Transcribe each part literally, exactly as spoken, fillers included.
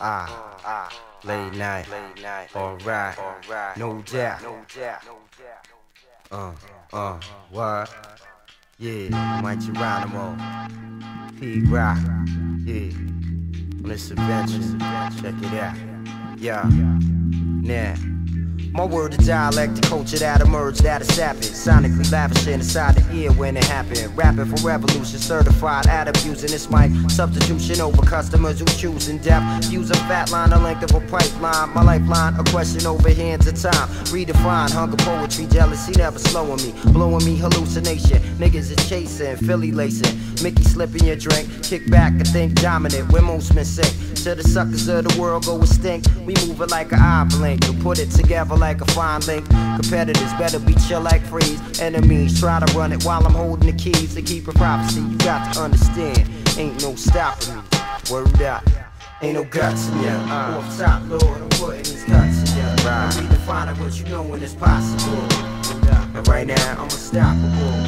ah, ah, late night, late night, alright, alright, no doubt, no doubt, uh, uh, what? Yeah, Mike Geronimo, P Rock, yeah, on this adventure, check it out, yeah, now. My word of dialect, the culture that emerged, that is savage. Sonically lavishing inside the ear when it happened. Rapping for revolution, certified at abusing this mic. Substitution over customers who choose in depth. Use a fat line, the length of a pipeline. My lifeline, a question over hands of time. Redefine hunger, poetry, jealousy, never slowing me. Blowing me hallucination. Niggas is chasing, Philly lacing. Mickey slipping your drink. Kick back and think dominant when most men sink. To the suckers of the world go extinct. We move it like an eye blink. We put it together like a fine link. Competitors better be chill like freeze. Enemies try to run it while I'm holding the keys to keep a prophecy. You got to understand, ain't no stopping me. Word out, ain't no guts in ya. Uh. Off top, Lord, I'm putting these guts in ya. Right. I'm redefining what you know when it's possible. And right now, I'm unstoppable.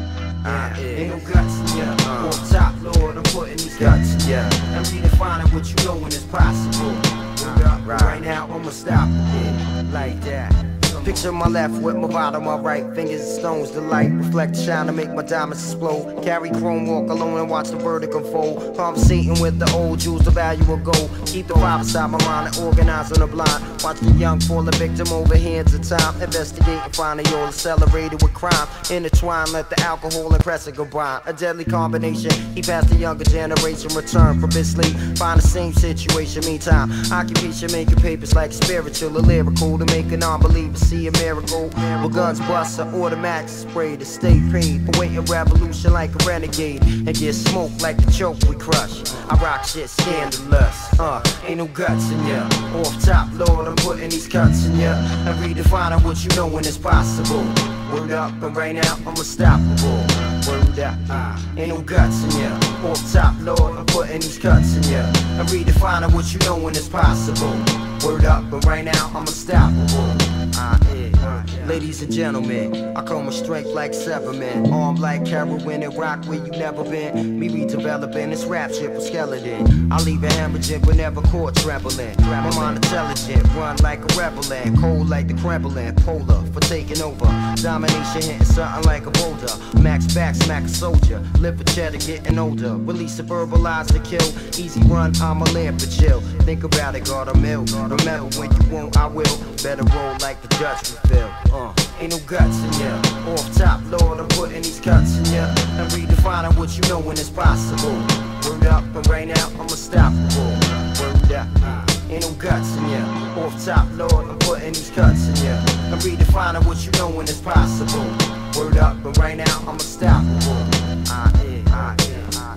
Uh, yeah. Ain't no guts in ya. Uh. Off top, Lord, I'm putting these guts in ya. I'm redefining what you know when it's possible. Right. right now I'm unstoppable, yeah, like that. Picture my left with my bottom, my right. Fingers and stones, the light reflect, shine to make my diamonds explode. Carry chrome, walk alone and watch the verdict unfold. Conversating with the old Jews, the value of gold. Keep the vibe inside my mind and organize on the blind. Watch the young fall a victim over hands of time. Investigate and find they all accelerated with crime. Intertwine, let the alcohol and pressure combine. A deadly combination, he passed the younger generation. Return from his sleep, find the same situation. Meantime, occupation making papers like spiritual or lyrical to make a non-believer see a miracle. With guns bust, an automatic spray to stay paid. Awaiting revolution like a renegade and get smoked like the choke we crush. I rock shit scandalous, uh, ain't no guts in ya. Off top, Lord, I'm putting these cuts in ya. And redefining what you know when it's possible. Word up, and right now I'm unstoppable. Word up, uh, ain't no guts in ya. Off top, Lord, I'm putting these cuts in ya. And redefining what you know when it's possible. Word up, and right now I'm unstoppable. Uh, yeah. Ladies and gentlemen, I come with strength like seven men. Armed like heroin and rock where you never been. Me redeveloping this rap shit with skeleton. I leave a hemorrhaging but never caught trembling. My mind intelligent, run like a rebel and cold like the Kremlin. Polar for taking over. Domination hitting something like a boulder. Max back, smack a soldier. Live for cheddar, getting older. Release a verbalize to kill. Easy run, I'm a lamp for chill. Think about it, God, I'm ill. Remember when you won't, I will. Better roll like the Dutch refill. Uh, ain't no guts in ya. Off top, Lord, I'm putting these cuts in ya. And redefining what you know when it's possible. Word up, and right now I'm unstoppable. Word up, uh, ain't no guts in ya. Off top, Lord, I'm putting these cuts in ya. And redefining what you know when it's possible. Word up, and right now I'm unstoppable. Uh, yeah, uh, yeah, uh.